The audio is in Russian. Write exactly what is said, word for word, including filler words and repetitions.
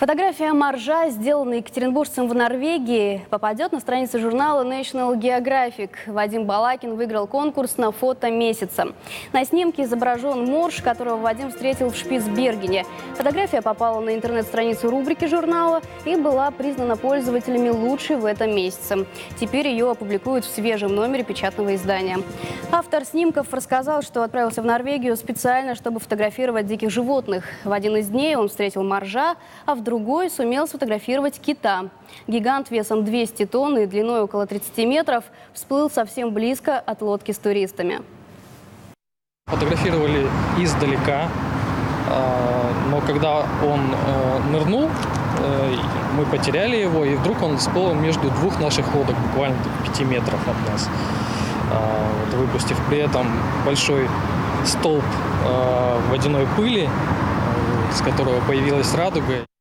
Фотография моржа, сделанная екатеринбуржцем в Норвегии, попадет на страницу журнала National Geographic. Вадим Балакин выиграл конкурс на фото месяца. На снимке изображен морж, которого Вадим встретил в Шпицбергене. Фотография попала на интернет-страницу рубрики журнала и была признана пользователями лучшей в этом месяце. Теперь ее опубликуют в свежем номере печатного издания. Автор снимков рассказал, что отправился в Норвегию специально, чтобы фотографировать диких животных. В один из дней он встретил моржа, а в другой сумел сфотографировать кита. Гигант весом двести тонн и длиной около тридцати метров всплыл совсем близко от лодки с туристами. Фотографировали издалека, но когда он нырнул, мы потеряли его, и вдруг он всплыл между двух наших лодок, буквально пяти метров от нас, выпустив при этом большой столб водяной пыли, с которого появилась радуга.